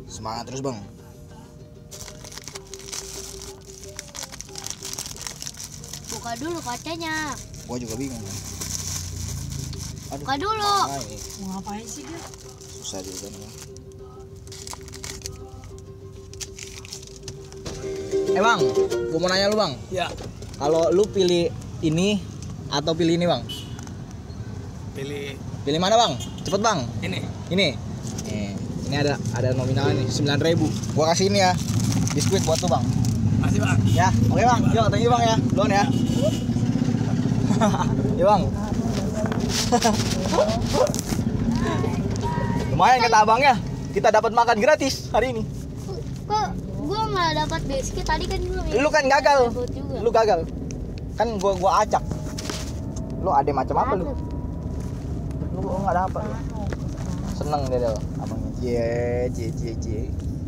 Semangat terus bang. Buka dulu kacanya. Gua juga bingung. Aduh, Buka dulu. Mau ngapain sih dia? Susah juga nih bang. Bang, gua mau nanya lu bang. Ya, Kalau lu pilih ini atau pilih ini bang? pilih Pilih mana bang? Cepet bang. ini. Ini. Ini ada nominal nih 9.000. Gua kasih ini ya. Biskuit buat lu bang. Masih bang. Ya, oke bang. Yuk, thank you bang ya. Duluan ya. Ya bang. Lumayan kata abangnya. Kita dapat makan gratis hari ini. Kok gua malah dapat biskuit tadi kan belum ya? Lu kan gagal. Dapat juga. Lu gagal. Kan gua acak. Lu ada macam apa lu? Lu enggak dapat lu. Seneng dia abangnya. Cie.